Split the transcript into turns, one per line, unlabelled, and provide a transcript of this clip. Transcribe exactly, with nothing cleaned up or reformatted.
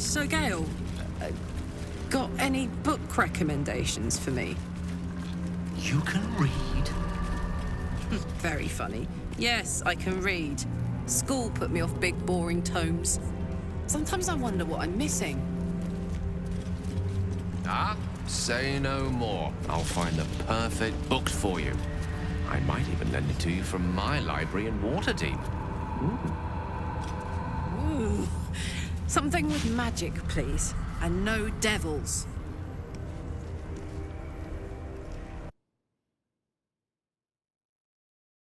So, Gail, uh, got any book recommendations for me?
You can read?
Very funny. Yes, I can read. School put me off big, boring tomes. Sometimes I wonder what I'm missing.
Ah, say no more. I'll find the perfect book for you. I might even lend it to you from my library in Waterdeep.
Ooh. Something with magic, please. And no devils.